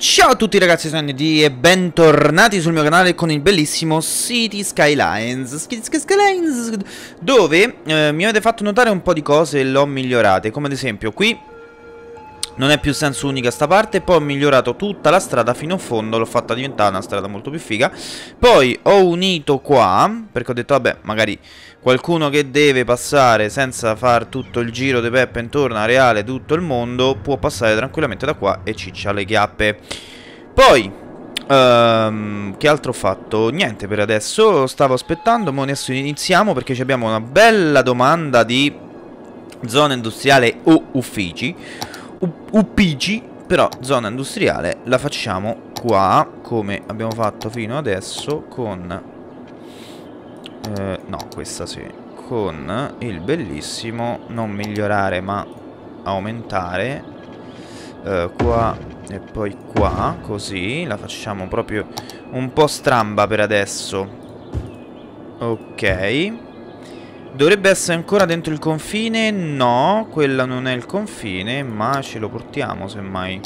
Ciao a tutti ragazzi, sono ND e bentornati sul mio canale con il bellissimo City Skylines, dove mi avete fatto notare un po' di cose e l'ho migliorate, come ad esempio qui non è più senso unica sta parte, poi ho migliorato tutta la strada fino in fondo, l'ho fatta diventare una strada molto più figa. Poi ho unito qua, perché ho detto vabbè, magari qualcuno che deve passare senza far tutto il giro di Peppe intorno a Reale tutto il mondo può passare tranquillamente da qua e ciccia le chiappe. Poi che altro ho fatto? Niente per adesso, stavo aspettando, ma adesso iniziamo perché abbiamo una bella domanda di zona industriale o uffici. Uffici, però zona industriale la facciamo qua, come abbiamo fatto fino adesso con no, questa sì, con il bellissimo non migliorare ma aumentare, qua e poi qua, così la facciamo proprio un po' stramba per adesso. Ok, dovrebbe essere ancora dentro il confine. No, quella non è il confine, ma ce lo portiamo semmai.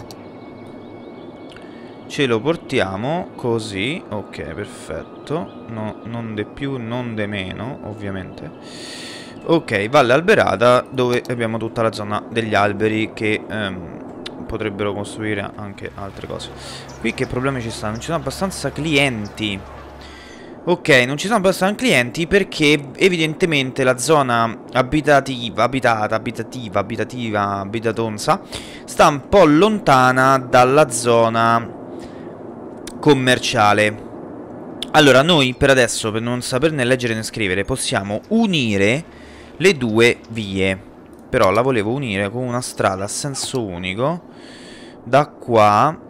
Ce lo portiamo così. Ok, perfetto. No, non de più, non de meno, ovviamente. Ok, Valle Alberata, dove abbiamo tutta la zona degli alberi che potrebbero costruire anche altre cose. Qui che problemi ci stanno? Non ci sono abbastanza clienti. Ok, non ci sono abbastanza clienti perché evidentemente la zona abitatonza sta un po' lontana dalla zona commerciale. Allora, noi per adesso, per non saperne leggere né scrivere, possiamo unire le due vie. Però la volevo unire con una strada a senso unico. Da qua...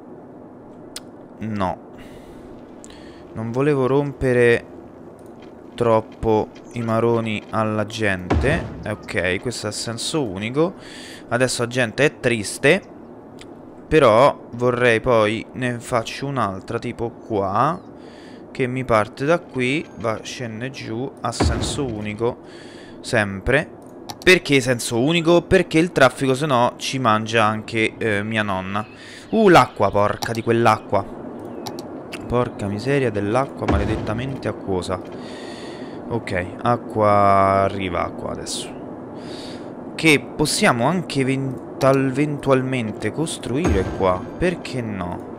No. Non volevo rompere troppo i maroni alla gente. Ok, questo è a senso unico. Adesso la gente è triste. Però vorrei poi ne faccio un'altra tipo qua, che mi parte da qui, va, scende giù a senso unico sempre. Perché senso unico? Perché il traffico se no ci mangia anche mia nonna. L'acqua, porca di quell'acqua. Porca miseria dell'acqua maledettamente acquosa. Ok, acqua, arriva acqua adesso. Che possiamo anche eventualmente costruire qua. Perché no?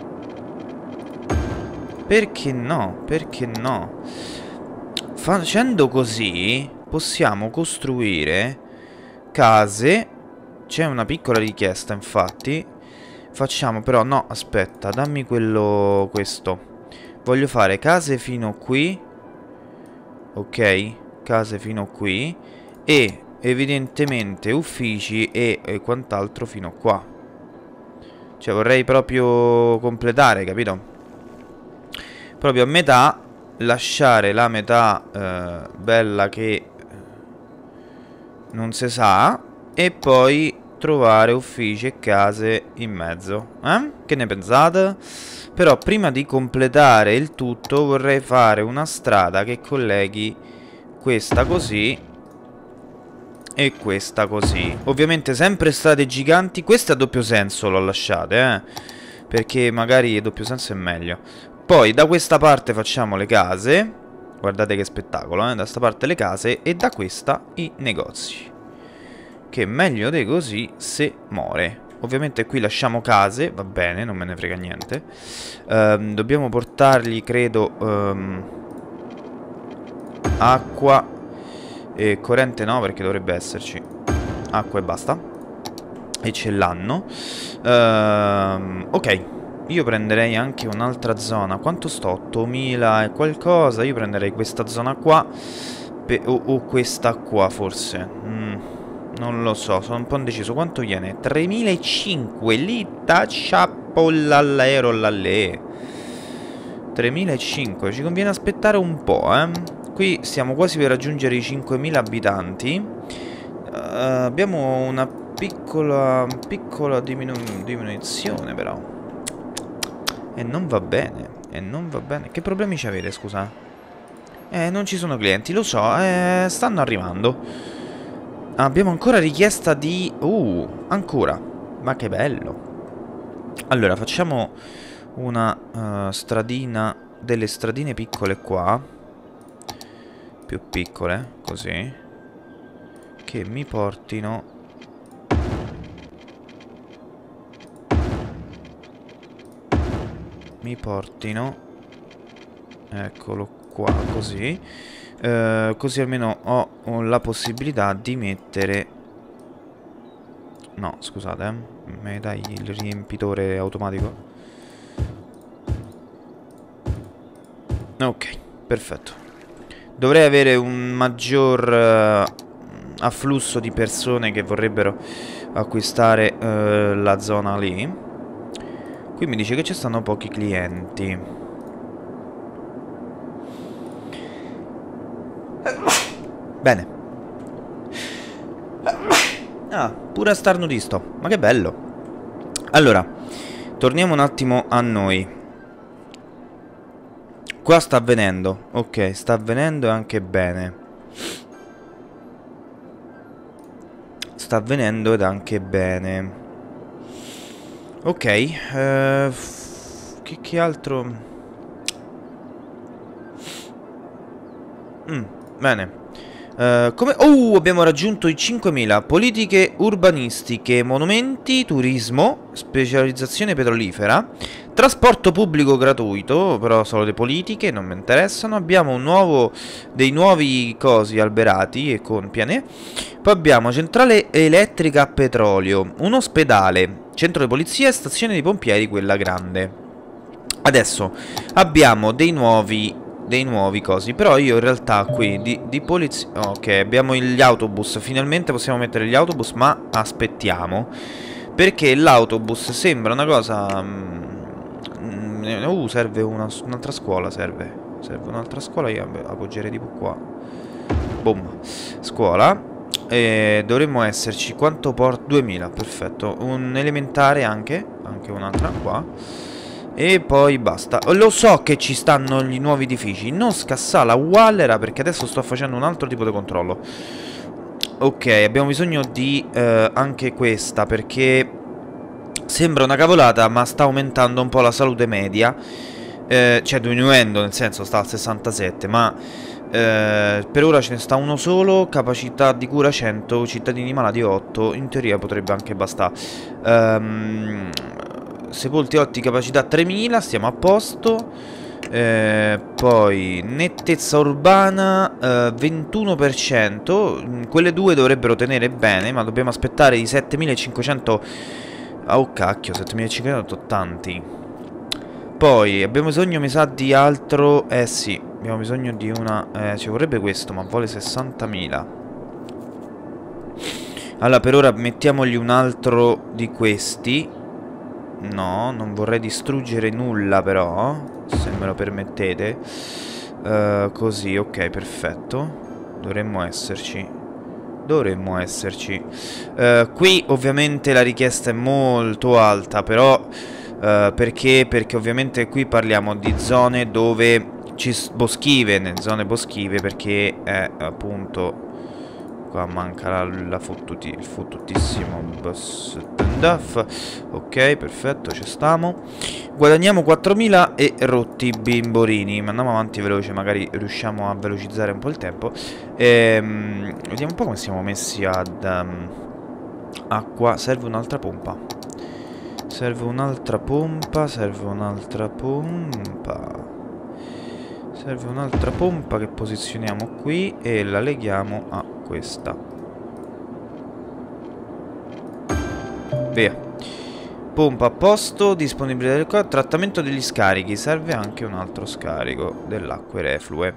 Perché no? Perché no? Facendo così possiamo costruire case. C'è una piccola richiesta infatti. Facciamo però, no, aspetta, dammi quello, questo. Voglio fare case fino qui. Ok, case fino qui. E evidentemente uffici e quant'altro fino qua. Cioè vorrei proprio completare, capito? Proprio a metà. Lasciare la metà bella che non si sa. E poi trovare uffici e case in mezzo. Che ne pensate? Però prima di completare il tutto vorrei fare una strada che colleghi questa così e questa così. Ovviamente sempre strade giganti. Questa a doppio senso l'ho lasciate, perché magari a doppio senso è meglio. Poi da questa parte facciamo le case. Guardate che spettacolo, da questa parte le case e da questa i negozi. Che meglio di così se muore. Ovviamente qui lasciamo case, va bene, non me ne frega niente. Dobbiamo portargli, credo, acqua e corrente no, perché dovrebbe esserci. Acqua e basta. E ce l'hanno. Ok, io prenderei anche un'altra zona. Quanto sto? 8000 e qualcosa. Io prenderei questa zona qua o questa qua forse. Non lo so, sono un po' indeciso. Quanto viene? 3005. Lì tacciapollallero lalle. 3005. Ci conviene aspettare un po', Qui stiamo quasi per raggiungere i 5000 abitanti. Abbiamo una piccola diminuzione però. E non va bene. E non va bene. Che problemi ci avete, scusa? Non ci sono clienti, lo so. Stanno arrivando. Abbiamo ancora richiesta di... ancora. Ma che bello. Allora, facciamo una stradina, delle stradine piccole qua, più piccole, così, che mi portino... Eccolo qua, così. Così almeno ho la possibilità di mettere... No, scusate, mi dai il riempitore automatico? Ok, perfetto. Dovrei avere un maggior afflusso di persone che vorrebbero acquistare la zona lì. Qui mi dice che ci stanno pochi clienti. Bene. Ah, pure a starnutisto. Ma che bello. Allora, torniamo un attimo a noi. Qua sta avvenendo. Ok, sta avvenendo anche bene. Sta avvenendo ed anche bene. Ok, che altro? Bene. Come... Oh, abbiamo raggiunto i 5.000. Politiche urbanistiche, monumenti, turismo, specializzazione petrolifera, trasporto pubblico gratuito, però solo le politiche, non mi interessano. Abbiamo dei nuovi cosi alberati e compiane. Poi abbiamo centrale elettrica a petrolio, un ospedale, centro di polizia e stazione di pompieri, quella grande. Adesso abbiamo dei nuovi cosi, però io in realtà qui di polizia... Ok, abbiamo gli autobus, finalmente possiamo mettere gli autobus, ma aspettiamo, perché l'autobus sembra una cosa... serve un'altra scuola, serve un'altra scuola, io appoggerei tipo qua. Boom, scuola. Dovremmo esserci, quanto porta? 2000, perfetto. Un elementare anche un'altra qua. E poi basta. Lo so che ci stanno gli nuovi edifici. Non scassà la Wallera, perché adesso sto facendo un altro tipo di controllo. Ok, abbiamo bisogno di anche questa, perché sembra una cavolata, ma sta aumentando un po' la salute media. Cioè diminuendo, nel senso sta al 67, ma per ora ce ne sta uno solo. Capacità di cura 100, cittadini malati 8. In teoria potrebbe anche bastare. Sepolti 8, capacità 3000, stiamo a posto. Poi nettezza urbana 21%. Quelle due dovrebbero tenere bene, ma dobbiamo aspettare i 7500. Oh cacchio, 7500 sono tanti. Poi abbiamo bisogno, mi sa, di altro. Sì, abbiamo bisogno di una... ci vorrebbe questo, ma vuole 60.000. Allora, per ora mettiamogli un altro di questi. No, non vorrei distruggere nulla, però, se me lo permettete. Così, ok, perfetto. Dovremmo esserci. Qui ovviamente la richiesta è molto alta, però perché ovviamente qui parliamo di zone dove boschive, nelle zone boschive, perché è appunto qua manca il fottutissimo bus duff. Ok, perfetto, ci stiamo. Guadagniamo 4.000 e rotti bimborini. Ma andiamo avanti veloce, magari riusciamo a velocizzare un po' il tempo. Vediamo un po' come siamo messi ad acqua. Serve un'altra pompa. Serve un'altra pompa che posizioniamo qui e la leghiamo a questa. Via. Pompa a posto, disponibilità del qua, trattamento degli scarichi. Serve anche un altro scarico dell'acque reflue.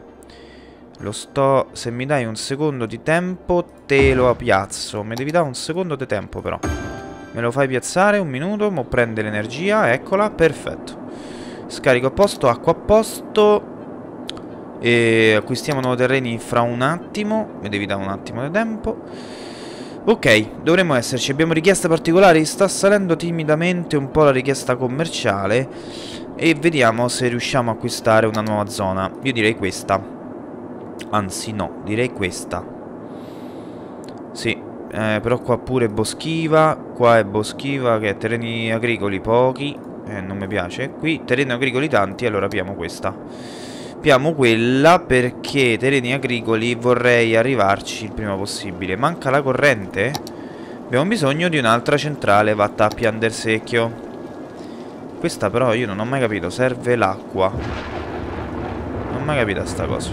Se mi dai un secondo di tempo te lo piazzo. Mi devi dare un secondo di tempo però. Me lo fai piazzare, un minuto, mo prende l'energia, eccola, perfetto. Scarico a posto, acqua a posto. E acquistiamo nuovi terreni fra un attimo. Mi devi dare un attimo di tempo. Ok, dovremmo esserci. Abbiamo richieste particolari. Sta salendo timidamente un po' la richiesta commerciale. E vediamo se riusciamo a acquistare una nuova zona. Io direi questa. Anzi no, direi questa. Sì, Però qua pure è boschiva. Qua è boschiva, che è terreni agricoli pochi. Non mi piace. Qui terreni agricoli tanti, allora piamo questa. Piamo quella perché terreni agricoli vorrei arrivarci il prima possibile. Manca la corrente? Abbiamo bisogno di un'altra centrale fatta a pian secchio. Questa però io non ho mai capito. Serve l'acqua. Non ho mai capito sta cosa.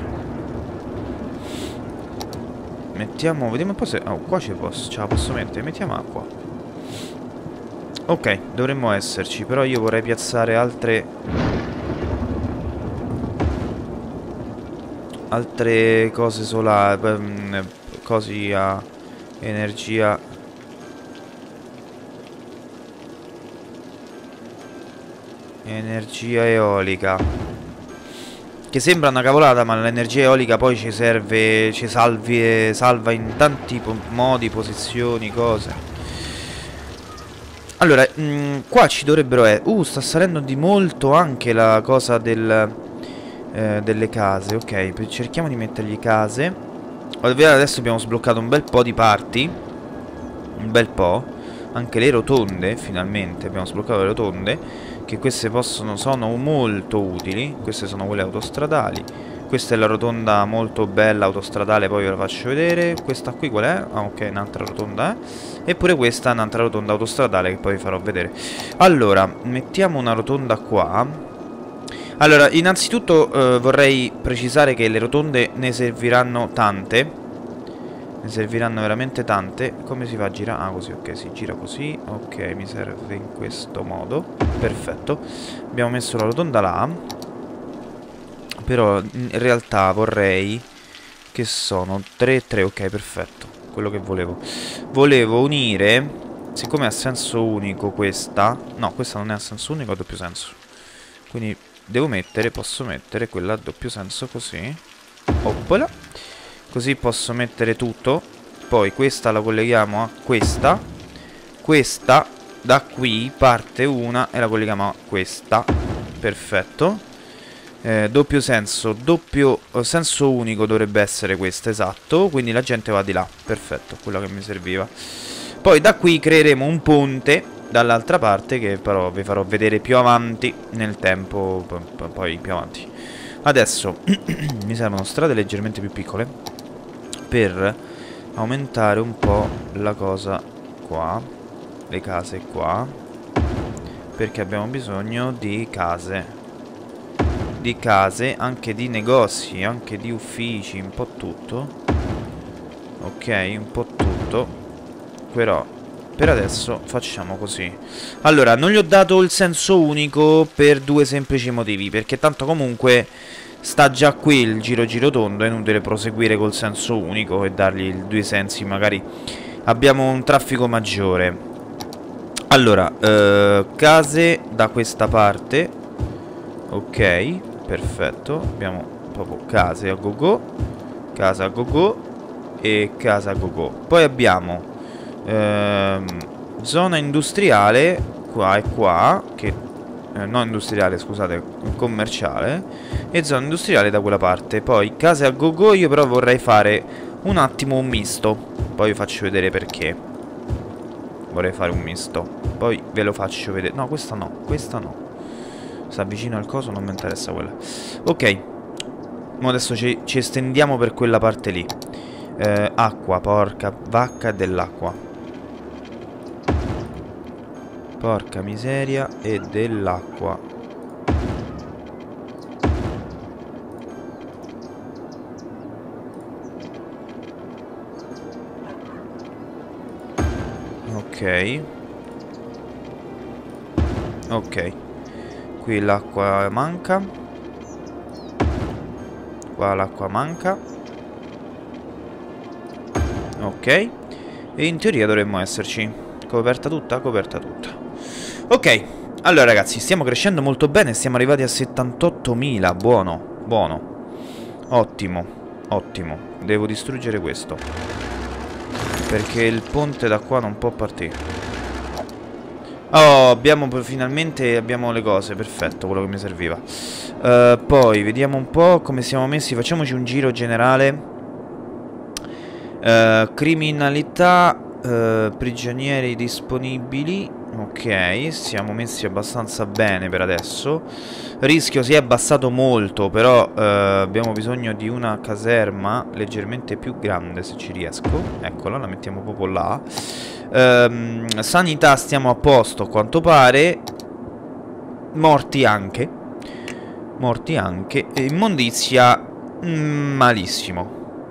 Mettiamo, vediamo un po' se... Oh, qua ce la posso mettere. Mettiamo acqua. Ok, dovremmo esserci. Però io vorrei piazzare altre cose solari. Così a energia. Energia eolica. Che sembra una cavolata, ma l'energia eolica poi ci serve, ci salva in tanti modi, posizioni, cose. Allora, qua ci dovrebbero essere... sta salendo di molto anche la cosa delle case. Ok, cerchiamo di mettergli case. Adesso abbiamo sbloccato un bel po' di parti. Un bel po'. Anche le rotonde, finalmente. Abbiamo sbloccato le rotonde. Che queste sono molto utili. Queste sono quelle autostradali. Questa è la rotonda molto bella autostradale, poi ve la faccio vedere. Questa qui qual è? Ah, ok, un'altra rotonda. Eppure questa è un'altra rotonda autostradale che poi vi farò vedere. Allora, mettiamo una rotonda qua. Allora, innanzitutto vorrei precisare che le rotonde ne serviranno tante. Ne serviranno veramente tante. Come si fa a girare? Ah, così, ok, si gira così. Ok, mi serve in questo modo. Perfetto. Abbiamo messo la rotonda là. Però in realtà vorrei... Che sono 3 e 3, ok, perfetto. Quello che volevo. Volevo unire... Siccome è a senso unico questa... No, questa non è a senso unico, ha doppio senso. Quindi posso mettere quella a doppio senso così. Oppola. Così posso mettere tutto. Poi questa la colleghiamo a questa. Questa da qui parte una e la colleghiamo a questa. Perfetto. Doppio senso unico dovrebbe essere questa, esatto. Quindi la gente va di là. Perfetto, quello che mi serviva. Poi da qui creeremo un ponte dall'altra parte, che però vi farò vedere più avanti nel tempo. Poi più avanti. Adesso mi servono strade leggermente più piccole per aumentare un po' la cosa qua, le case qua, perché abbiamo bisogno di case, anche di negozi, anche di uffici, un po' tutto. Ok, un po' tutto. Però per adesso facciamo così. Allora, non gli ho dato il senso unico per due semplici motivi, perché tanto comunque sta già qui il giro tondo, è inutile proseguire col senso unico e dargli due sensi, magari abbiamo un traffico maggiore. Allora, case da questa parte. Ok, perfetto. Abbiamo proprio case a go-go, casa a go-go e casa a go-go. Poi abbiamo zona industriale qua e qua, che non industriale, scusate, commerciale, e zona industriale da quella parte. Poi case a go-go. Io però vorrei fare un attimo un misto. Poi vi faccio vedere perché vorrei fare un misto. Poi ve lo faccio vedere. No, questa no, questa no. Sta vicino al coso, non mi interessa quella. Ok, adesso ci estendiamo per quella parte lì. Acqua, porca vacca dell'acqua. Porca miseria, e dell'acqua. Ok. Ok. Qui l'acqua manca. Qua l'acqua manca. Ok. E in teoria dovremmo esserci. Coperta tutta? Coperta tutta. Ok, allora ragazzi, stiamo crescendo molto bene, siamo arrivati a 78.000, buono, buono. Ottimo, ottimo. Devo distruggere questo, perché il ponte da qua non può partire. Oh, finalmente abbiamo le cose, perfetto, quello che mi serviva. Poi, vediamo un po' come siamo messi, facciamoci un giro generale. Criminalità prigionieri disponibili. Ok, siamo messi abbastanza bene per adesso. Rischio si è abbassato molto, però abbiamo bisogno di una caserma leggermente più grande, se ci riesco. Eccola, la mettiamo proprio là. Sanità stiamo a posto a quanto pare. Morti anche. Morti anche. Immondizia malissimo.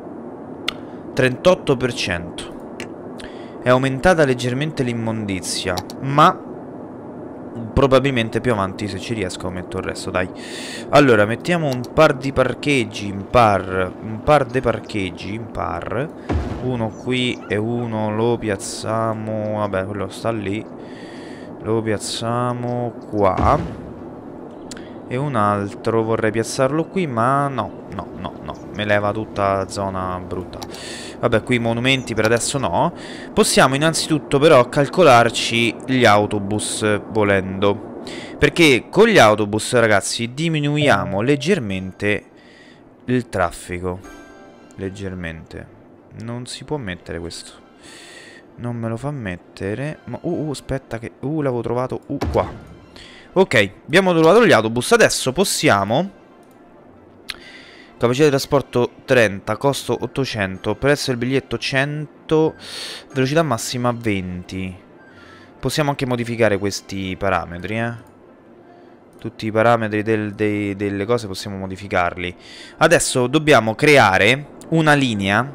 38%. È aumentata leggermente l'immondizia, ma probabilmente più avanti, se ci riesco, metto il resto, dai. Allora, mettiamo un par di parcheggi in par. Un par di parcheggi in par. Uno qui e uno lo piazziamo. Vabbè, quello sta lì. Lo piazziamo qua. E un altro vorrei piazzarlo qui, ma no, no, no, no. Mi leva tutta la zona brutta. Vabbè, qui i monumenti per adesso no. Possiamo innanzitutto però calcolarci gli autobus, volendo. Perché con gli autobus, ragazzi, diminuiamo leggermente il traffico. Leggermente. Non si può mettere questo. Non me lo fa mettere. Ma, aspetta che... l'avevo trovato... qua. Ok, abbiamo trovato gli autobus. Adesso possiamo... Capacità di trasporto 30, costo 800, prezzo del biglietto 100, velocità massima 20. Possiamo anche modificare questi parametri, Tutti i parametri delle cose possiamo modificarli. Adesso dobbiamo creare una linea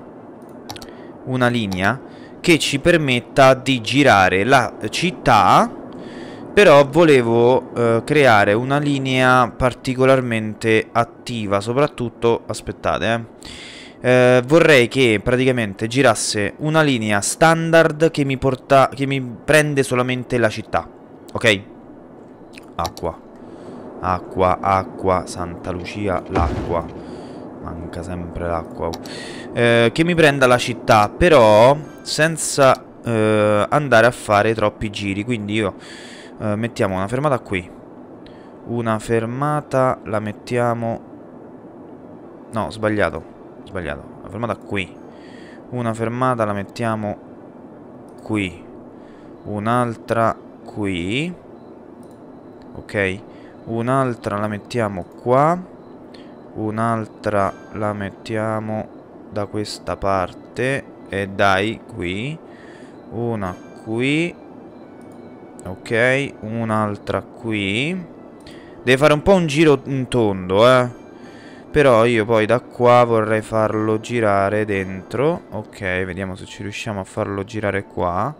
che ci permetta di girare la città. Però volevo creare una linea particolarmente attiva, soprattutto, aspettate, vorrei che praticamente girasse una linea standard che mi prende solamente la città, ok? Acqua, acqua, acqua, Santa Lucia, l'acqua, manca sempre l'acqua, che mi prenda la città, però senza andare a fare troppi giri, quindi io... mettiamo una fermata qui. Una fermata la mettiamo... No, sbagliato. Sbagliato. Una fermata qui. Una fermata la mettiamo qui. Un'altra qui. Ok. Un'altra la mettiamo qua. Un'altra la mettiamo da questa parte. E dai, qui. Una qui. Ok, un'altra qui. Deve fare un po' un giro in tondo, Però io poi da qua vorrei farlo girare dentro. Ok, vediamo se ci riusciamo a farlo girare qua.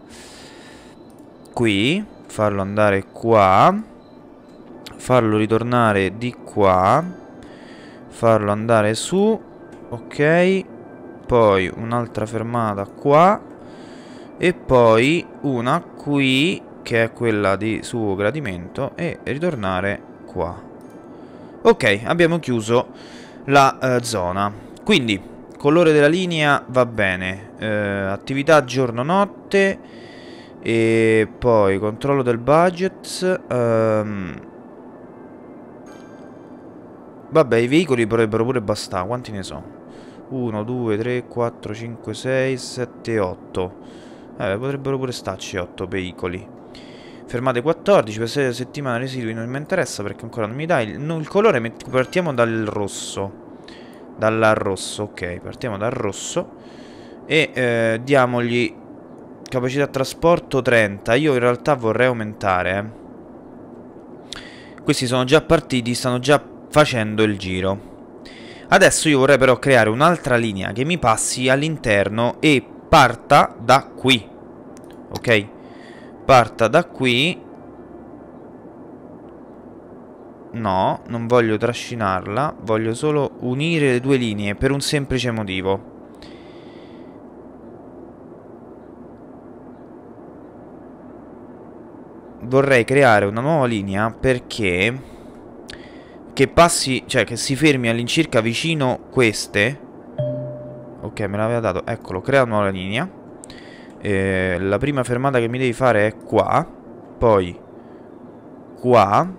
Qui. Farlo andare qua. Farlo ritornare di qua. Farlo andare su. Ok. Poi un'altra fermata qua. E poi una qui, che è quella di suo gradimento, e ritornare qua. Ok, abbiamo chiuso la zona. Quindi, colore della linea va bene, attività giorno-notte, e poi controllo del budget. Vabbè, i veicoli potrebbero pure bastare, quanti ne so? 1, 2, 3, 4, 5, 6, 7, 8. Potrebbero pure starci 8 veicoli. Fermate 14 per 6 settimane residui. Non mi interessa perché ancora non mi dai il colore. Partiamo dal rosso. Dall'arrosso, ok. Partiamo dal rosso. E diamogli capacità trasporto 30. Io in realtà vorrei aumentare. Questi sono già partiti, stanno già facendo il giro. Adesso io vorrei però creare un'altra linea che mi passi all'interno e parta da qui. Ok? Parta da qui. No, non voglio trascinarla. Voglio solo unire le due linee per un semplice motivo. Vorrei creare una nuova linea perché... che passi, cioè che si fermi all'incirca vicino queste. Ok, me l'aveva dato. Eccolo, crea una nuova linea. La prima fermata che mi devi fare è qua. Poi qua.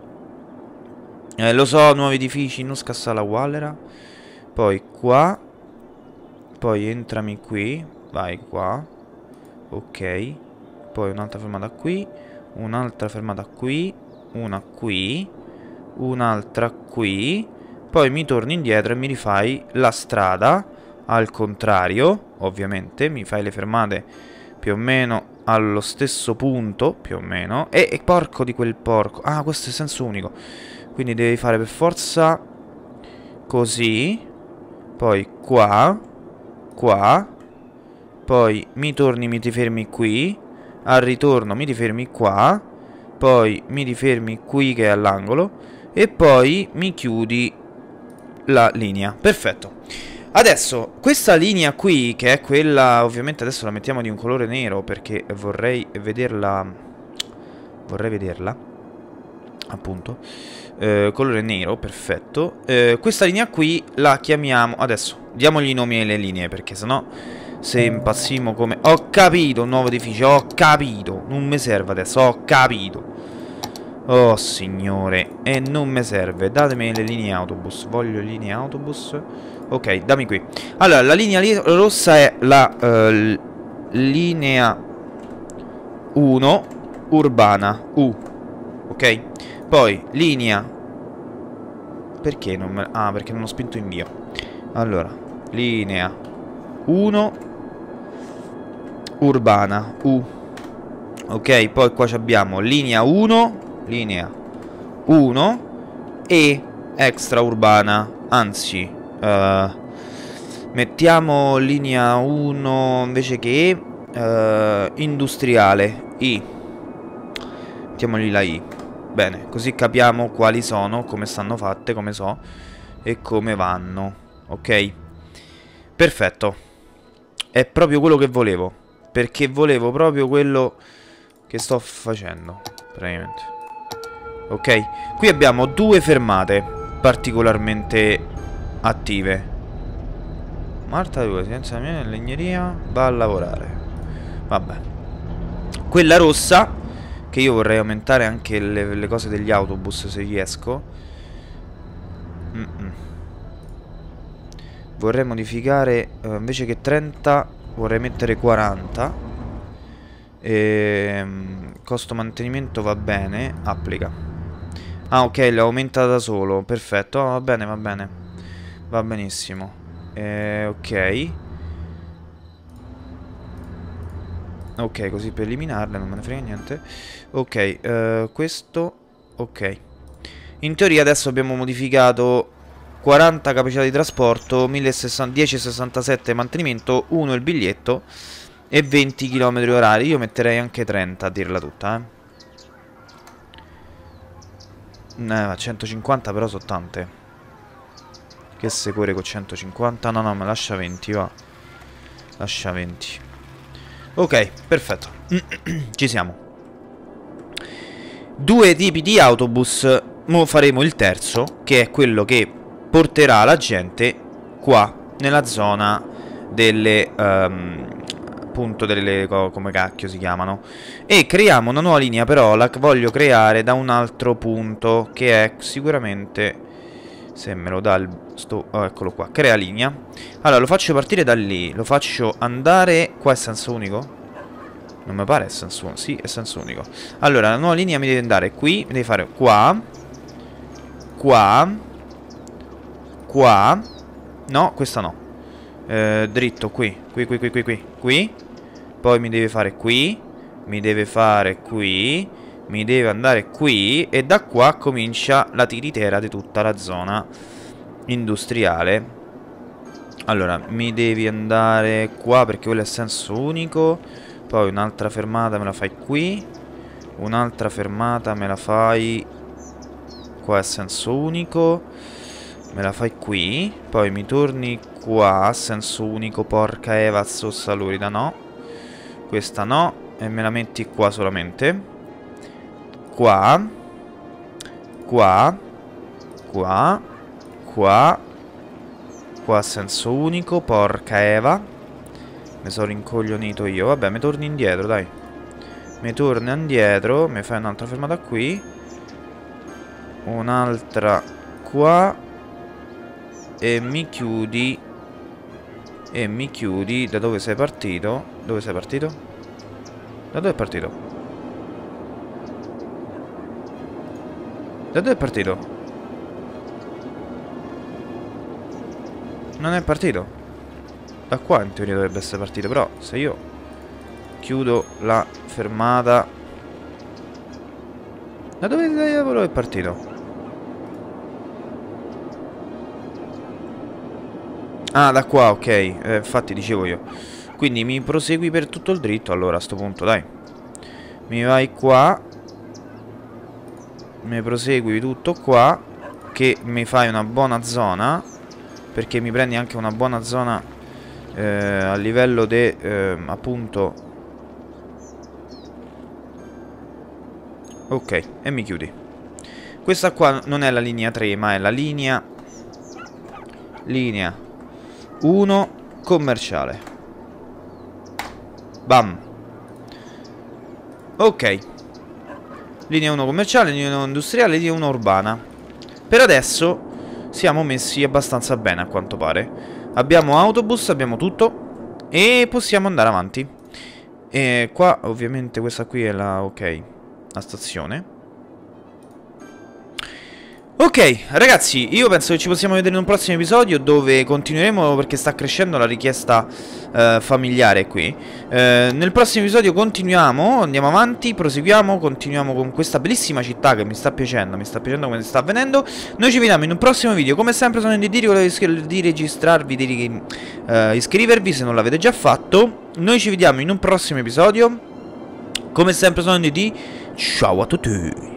Lo so, nuovi edifici, non scassare la Wallera. Poi qua. Poi entrami qui. Vai qua. Ok. Poi un'altra fermata qui. Un'altra fermata qui. Una qui. Un'altra qui. Poi mi torni indietro e mi rifai la strada al contrario, ovviamente. Mi fai le fermate più o meno allo stesso punto, più o meno. E porco di quel porco. Ah, questo è senso unico. Quindi devi fare per forza così. Poi qua. Qua. Poi mi torni, mi ti fermi qui. Al ritorno mi ti fermi qua. Poi mi ti fermi qui che è all'angolo. E poi mi chiudi la linea. Perfetto. Adesso, questa linea qui, che è quella, ovviamente adesso la mettiamo di un colore nero perché vorrei vederla. Vorrei vederla. Appunto. Colore nero, perfetto. Questa linea qui la chiamiamo. Adesso, diamogli i nomi alle linee perché sennò se impazzimo come... Ho capito, un nuovo edificio, ho capito. Non mi serve adesso, ho capito. Oh signore, e non mi serve. Datemi le linee autobus. Voglio linee autobus. Ok, dammi qui. Allora, la linea rossa è la linea 1 urbana U. Ok? Poi linea... Perché non me... Ah, perché non ho spinto invio. Allora, linea 1 urbana U. Ok, poi qua abbiamo linea 1. Linea 1 e extraurbana. Anzi, mettiamo linea 1 invece che industriale I. Mettiamogli la I. Bene, così capiamo quali sono, come stanno fatte, come so e come vanno. Ok? Perfetto. È proprio quello che volevo, perché volevo proprio quello che sto facendo praticamente. Ok, qui abbiamo due fermate particolarmente attive. Marta 2, senza me in legneria, va a lavorare. Vabbè. Quella rossa, che io vorrei aumentare anche le cose degli autobus se riesco. Vorrei modificare, invece che 30, vorrei mettere 40. Costo mantenimento va bene, applica. Ah, ok, lo aumenta da solo. Perfetto. Oh, va bene, va bene. Va benissimo. Ok. Ok, così per eliminarle, non me ne frega niente. Ok, questo. Ok. In teoria adesso abbiamo modificato 40 capacità di trasporto, 1067 mantenimento, 1 il biglietto e 20 km orari. Io metterei anche 30 a dirla tutta, 150 però sono tante. Che se corre con 150? No, no, ma lascia 20, va. Lascia 20. Ok, perfetto. Ci siamo. Due tipi di autobus. Mo faremo il terzo, che è quello che porterà la gente qua, nella zona delle... appunto delle... come cacchio si chiamano. E creiamo una nuova linea, però la voglio creare da un altro punto, che è sicuramente... Se me lo dà il... oh, eccolo qua, crea linea. Allora, lo faccio partire da lì. Lo faccio andare... Qua è senso unico? Non mi pare è senso unico. Sì, è senso unico. Allora, la nuova linea mi deve andare qui. Mi deve fare qua. Qua. Qua. No, questa no. Dritto, qui. Qui. Poi mi deve fare qui. Mi deve fare qui. Mi deve andare qui. E da qua comincia la tiritera di tutta la zona industriale. Allora, mi devi andare qua perché quello è senso unico. Poi un'altra fermata me la fai qui. Un'altra fermata me la fai... Qua è senso unico. Me la fai qui. Poi mi torni qua a senso unico. Porca Eva, salurida, no. Questa no. E me la metti qua solamente. Qua. Qua. Qua. Qua. Qua a senso unico. Porca Eva. Mi sono rincoglionito io. Vabbè, mi torni indietro, dai. Mi torna indietro. Mi fai un'altra fermata qui. Un'altra qua. E mi chiudi. E mi chiudi. Da dove sei partito? Dove sei partito? Da dove è partito? Da dove è partito? Non è partito. Da qua in teoria dovrebbe essere partito. Però se io chiudo la fermata, da dove diavolo è partito? Ah, da qua, ok. Infatti dicevo io. Quindi mi prosegui per tutto il dritto. Allora a sto punto, dai. Mi vai qua. Mi prosegui tutto qua. Che mi fai una buona zona. Perché mi prendi anche una buona zona a livello di appunto. Ok, e mi chiudi. Questa qua non è la linea 3, ma è la linea 1 commerciale. Bam. Ok. Linea 1 commerciale, linea 1 industriale, linea 1 urbana. Per adesso siamo messi abbastanza bene a quanto pare. Abbiamo autobus, abbiamo tutto e possiamo andare avanti. E qua ovviamente questa qui è la, ok, la stazione. Ok, ragazzi, io penso che ci possiamo vedere in un prossimo episodio dove continueremo perché sta crescendo la richiesta familiare qui. Nel prossimo episodio continuiamo, andiamo avanti, proseguiamo, continuiamo con questa bellissima città che mi sta piacendo come sta avvenendo. Noi ci vediamo in un prossimo video, come sempre sono in di registrarvi, di iscrivervi se non l'avete già fatto. Noi ci vediamo in un prossimo episodio, come sempre sono in ciao a tutti.